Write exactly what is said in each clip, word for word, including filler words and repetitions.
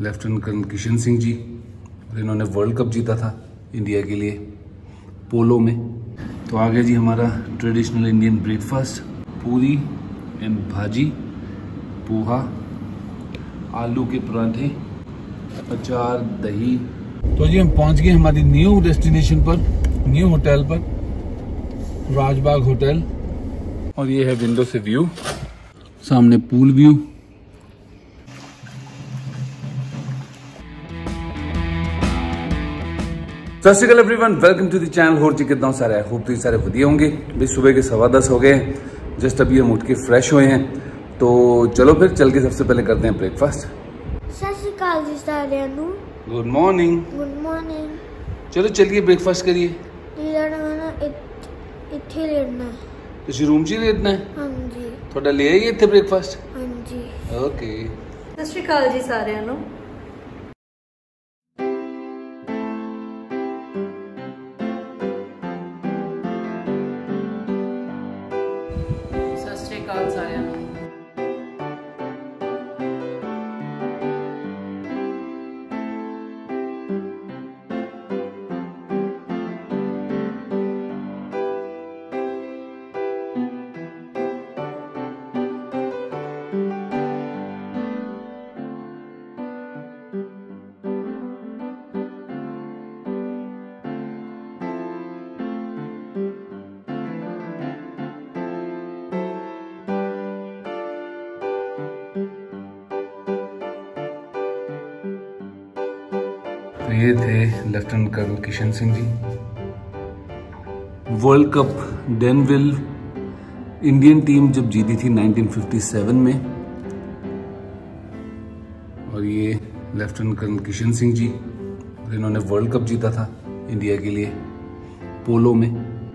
Lieutenant colonel Kishan Singh ji, और इन्होंने world cup जीता था इंडिया के लिए पोलो में। तो आगे जी हमारा traditional Indian breakfast, puri and bhaji, poha, आलू के पराठे, अचार, दही। तो जी हम पहुंच गए हमारी न्यू डेस्टिनेशन पर, न्यू होटल पर, राजबाग होटल। और ये है विंडो से व्यू, सामने pool view. Sat Sri Akal everyone, welcome to the channel. होर जी कितना सारे, आई होप तो सारे वधिया होंगे। भाई सुबह के सवा दस हो गए, जस्ट अभी हम उठ के फ्रेश हुए हैं। तो चलो फिर चल के सबसे पहले करते हैं ब्रेकफास्ट। सत श्री अकाल जी सारिਆਂ ਨੂੰ। Good morning. Good morning. चलो चलिए ब्रेकफास्ट करिए। ਇੱਥੇ ਲੈਣਾ ਹੈ। ਤੁਸੀਂ रूम च ही लेटना है? ਹਾਂਜੀ। ਤੁਹਾਡਾ ले आइए ਇੱਥੇ ब्रेकफास्ट। ਹਾਂਜੀ। ओके। सत श्री अकाल जी सारिਆਂ ਨੂੰ। तो ये थे lieutenant colonel Kishan Singh ji. World cup डेनविल इंडियन टीम जब जीती थी नाइनटीन फिफ्टी सेवन में, और ये लेफ्टिनेंट कर्नल किशन सिंह जी, और इन्होंने वर्ल्ड कप जीता था इंडिया के लिए पोलो में।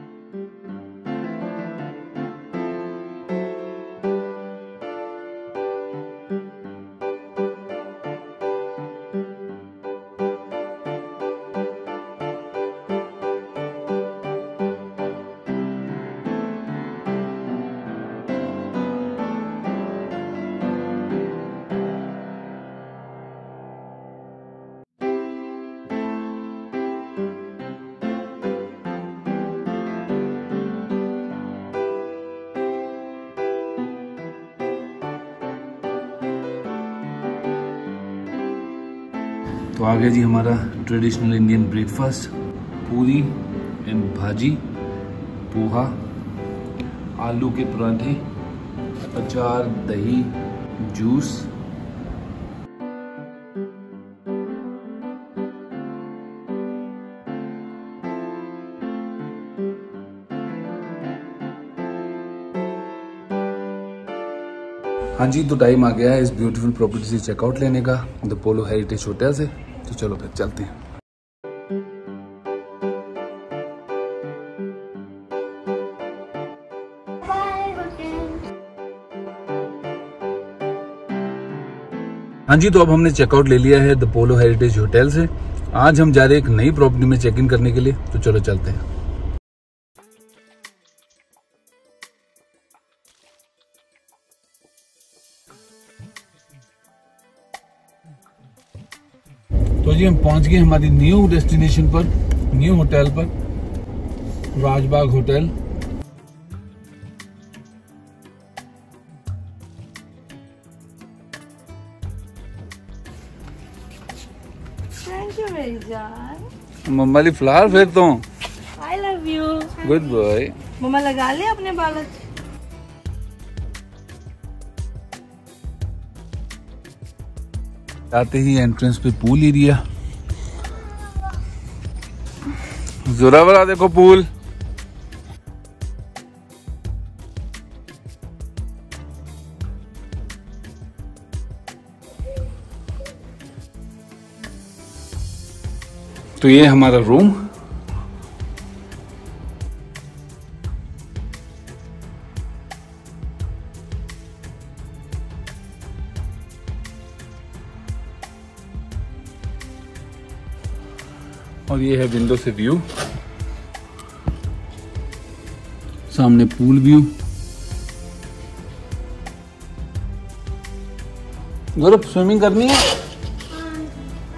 तो आगे जी हमारा traditional Indian breakfast, puri and bhaji, poha, आलू के पराठे, अचार, दही, जूस। हाँ जी, तो टाइम आ गया है इस ब्यूटीफुल प्रॉपर्टी से चेकआउट लेने का, द पोलो हेरिटेज होटल से। तो चलो फिर चलते हैं। हाँ जी, तो अब हमने चेकआउट ले लिया है द पोलो हेरिटेज होटल से। आज हम जा रहे हैं एक नई प्रॉपर्टी में चेक इन करने के लिए। तो चलो चलते हैं। तो जी हम पहुंच गए हमारी न्यू डेस्टिनेशन पर, न्यू होटल पर, राजबाग होटल। थैंक यू मेरी जान। मम्मा ली फ्लावर फिर तो। I love you. Good boy. Mumma लगा ले अपने बालों। आते ही एंट्रेंस पे पूल एरिया, जोरावरा देखो पूल। तो ये हमारा रूम। और ये है विंडो से व्यू, सामने पूल व्यू। गौरव स्विमिंग करनी है?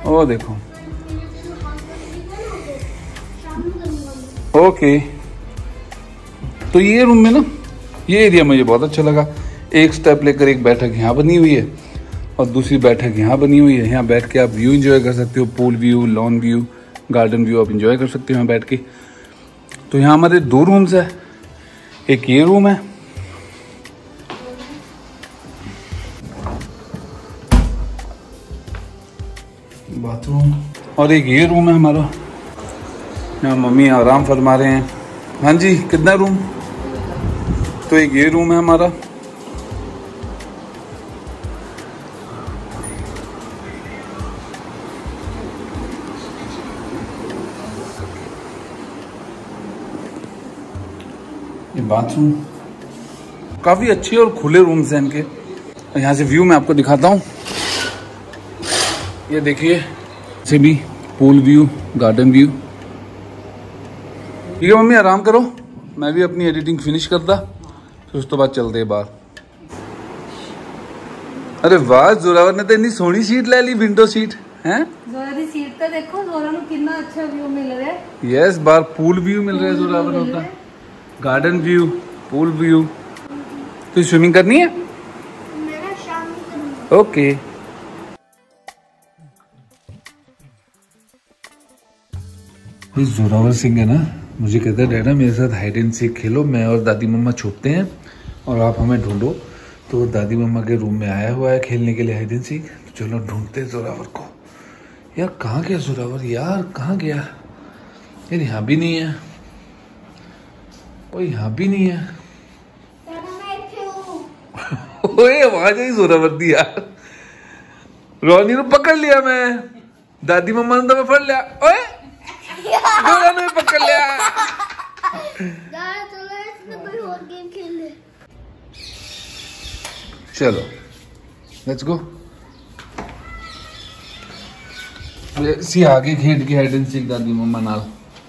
ओ देखो, ओके। तो ये रूम में ना, ये एरिया मुझे बहुत अच्छा लगा। एक स्टेप लेकर एक बैठक यहाँ बनी हुई है और दूसरी बैठक यहाँ बनी हुई है। यहाँ बैठ के आप व्यू एंजॉय कर सकते हो, pool view, lawn view, garden view आप एंजॉय कर सकते हो यहाँ बैठ के। तो यहाँ हमारे दो रूम्स है, एक ये रूम है, बाथरूम, और एक ये रूम है हमारा। यहाँ मम्मी आराम फरमा रहे हैं। हाँ जी, कितना रूम? तो एक ये रूम है हमारा, ये बाथरूम। काफी अच्छे और खुले रूम्स हैं इनके। यहाँ से व्यू मैं आपको दिखाता हूँ। ये देखिए, से भी पूल व्यू, गार्डन व्यू। ठीक है मम्मी, आराम करो, मैं भी अपनी एडिटिंग फिनिश करता, फिर उस तो बाद चलते हैं बाहर। अरे वाह, जोरावर ने तो इतनी सोहनी सीट ले ली, विंडो सीट है। जोरा दी सीट तो देखो, जोरा को कितना अच्छा व्यू मिल रहा है। यस, बाहर पूल व्यू मिल रहा है जोरावर होता, गार्डन व्यू, पूल व्यू। तो स्विमिंग करनी है? मेरा शाम में करूंगा। ओके। जोरावर सिंह है ना, मुझे कहता है डैडा मेरे साथ हाइड एंड सीक खेलो, मैं और दादी मम्मा छुपते हैं और आप हमें ढूंढो। तो दादी मम्मा के रूम में आया हुआ है खेलने के लिए हाइड एंड सीक। तो चलो ढूंढते हैं जोरावर को। यार कहाँ गया जोरावर? यार कहाँ गया यार? यहाँ भी नहीं है, कोई यहाँ भी नहीं है। ओए आवाज आई जोरावर दी यार। रोनी ने पकड़ लिया मैं, दादी मम्मा ने तो मैं फड़ लिया। ओए जोरा ने पकड़ लिया। कोई और गेम खेल ले। चलो लेट्स गो। सी आगे खेड के हाइड एंड सीक दादी मम्मा नाल।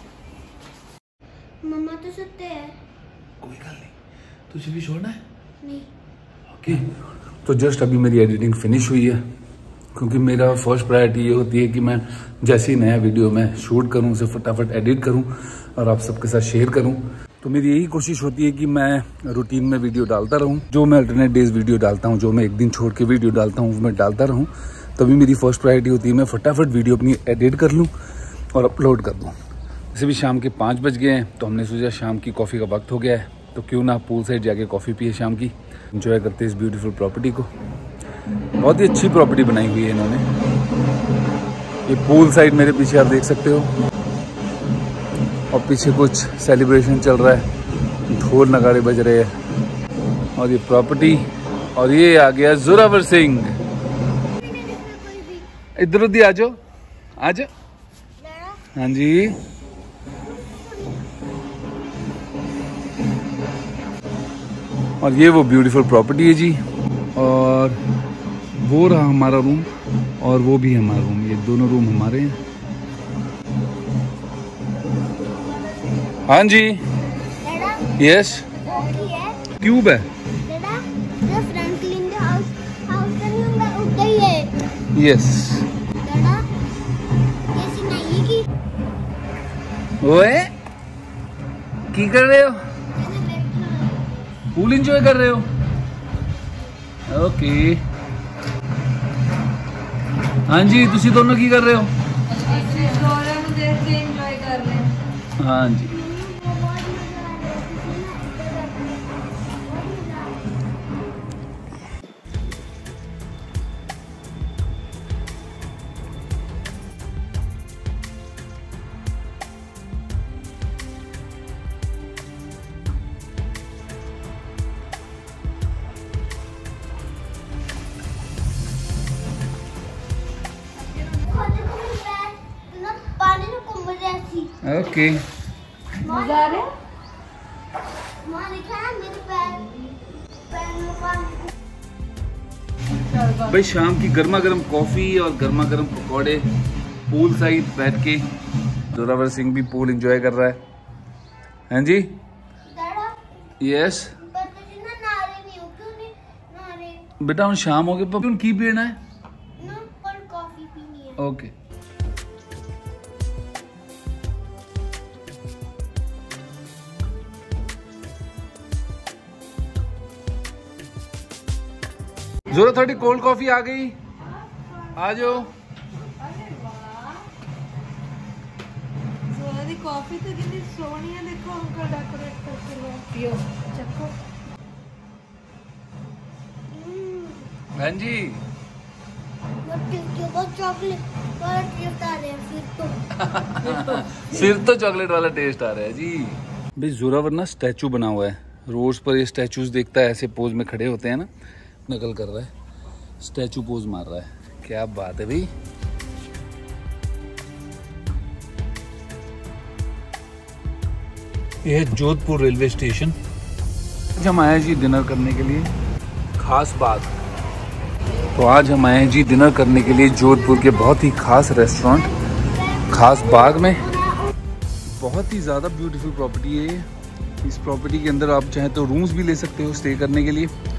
मम्मा तो सुते हैं। कोई गल नहीं, तुझे भी छोड़ना है? नहीं। ओके। तो जस्ट अभी मेरी एडिटिंग फिनिश हुई है, क्योंकि मेरा फर्स्ट प्रायोरिटी ये होती है कि मैं जैसे ही नया वीडियो मैं शूट करूं उसे फटाफट एडिट करूं और आप सबके साथ शेयर करूं। तो मेरी यही कोशिश होती है कि मैं रूटीन में वीडियो डालता रहूं। जो मैं अल्टरनेट डेज वीडियो डालता हूं, जो मैं एक दिन छोड़ के वीडियो डालता हूं, वो मैं डालता रहूं। तभी मेरी फर्स्ट प्रायोरिटी होती है मैं फटाफट वीडियो अपनी एडिट कर लूँ और अपलोड कर दूँ। जैसे भी शाम के पाँच बज गए हैं, तो हमने सोचा शाम की कॉफ़ी का वक्त हो गया है, तो क्यों ना पूल साइड जाके कॉफ़ी पिए शाम की, एंजॉय करते इस ब्यूटीफुल प्रॉपर्टी को। बहुत ही अच्छी प्रॉपर्टी बनाई हुई है इन्होंने। ये पूल साइड मेरे पीछे आप देख सकते हो, और पीछे कुछ सेलिब्रेशन चल रहा है, ढोल नगाड़े बज रहे हैं, और ये प्रॉपर्टी। और ये आ गया जोरावर सिंह। इधर उधर आ जाओ, आ जाओ। हाँ जी, और ये वो ब्यूटीफुल प्रॉपर्टी है जी। और वो रहा हमारा रूम, और वो भी हमारा रूम। ये दोनों रूम हमारे हैं। हाँ जी, यस, क्यूब है। यस। ओए की कर रहे हो? पूल एंजॉय कर रहे हो? ओके। हाँ जी, तुसी दोनों की कर रहे हो? हाँ जी। ओके। मजा आ रहा है? भाई शाम की गर्मा गर्म कॉफी और गर्मा गर्म पकौड़े, पूल साइड बैठ के। जोरावर सिंह भी पूल एंजॉय कर रहा है। हैं जी? यस। बेटा हम शाम हो गए, क्यों की पीना है? कॉफी पीनी है। ओके। जोरा थोड़ी कोल्ड कॉफी आ गई, आ जाओ। जोरा दी कॉफी तो कितनी सोहनी है, देखो अंकल डेकोरेट करके पियो चखो। बहन जी चॉकलेट वाला टेस्ट आ रहा है फिर तो फिर तो चॉकलेट वाला टेस्ट आ रहा है जी। भाई जोरावर ना स्टैचू बना हुआ है, रोज पर ये स्टैचूज देखता है, ऐसे पोज में खड़े होते हैं ना, नकल कर रहा है, स्टैचू पोज मार रहा है। क्या बात है भाई। ये है जोधपुर रेलवे स्टेशन। आज हम आए हैं जी डिनर करने के लिए खास बाग। तो आज हम आए हैं जी डिनर करने के लिए जोधपुर के बहुत ही खास रेस्टोरेंट खास बाग में। बहुत ही ज़्यादा ब्यूटीफुल प्रॉपर्टी है ये। इस प्रॉपर्टी के अंदर आप चाहें तो रूम्स भी ले सकते हो स्टे करने के लिए,